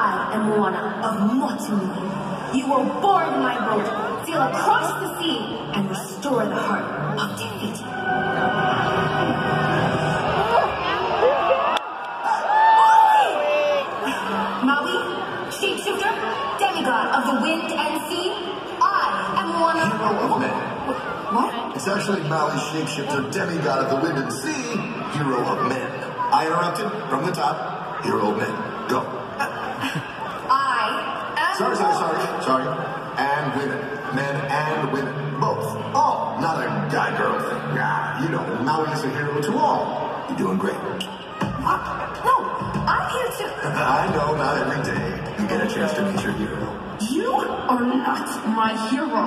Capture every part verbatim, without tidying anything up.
I am Moana of Motunui. You will board my boat, sail across the sea, and restore the heart of Te Fiti. Maui, shapeshifter, demigod of the wind and sea, I am Moana. Hero of men. What? It's actually Maui, shapeshifter, demigod of the wind and sea, hero of men. I interrupted from the top. Hero of men. Go. I am... Sorry, sorry, sorry, sorry. And women. Men and women. Both. Oh, not a guy-girl thing. Yeah, you know, Maui is a hero to all. You're doing great. What? No, I'm here to... I know, not every day you get a chance to meet your hero. You are not my hero.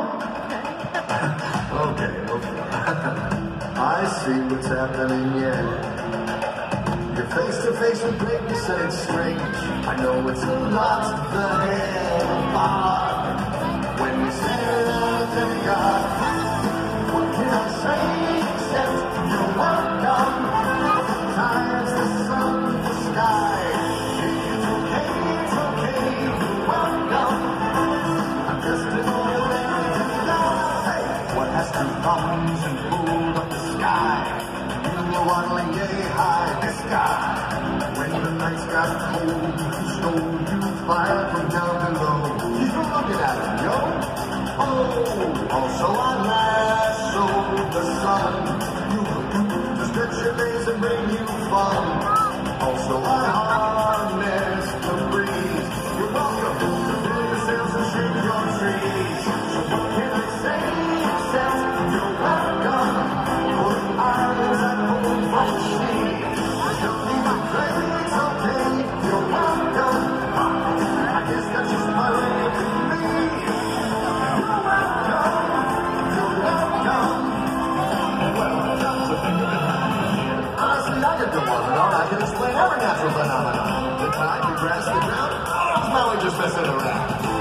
Okay, okay. I see what's happening, yeah. You're face to face with greatness and it's strange. I know it's a lot of the head apart. When you say to God, what can I say except you're welcome? Sometimes the sun, the sky. It's okay, it's okay, you're welcome. I'm just an ordinary guy. Hey, what has two thumbs and pulled up the sky? You were waddling yay high in the sky. When the nights got cold, you stole you fire from down below. Keep looking at him, yo. Oh, also I lassoed the sun. You to stretch your days and bring you fun. Also I harnessed the breeze. You're welcome to fill your sails and shake your trees. So what can I say except you're welcome? For the islands that hold my sea. Don't even play, it's okay, you're welcome. I guess that's just my way to be. You're welcome, you're welcome. Well, come to think of it. Honestly, I could go on and on. I can explain every natural phenomenon. The tide, the grass, the ground. It's Maui just messing around.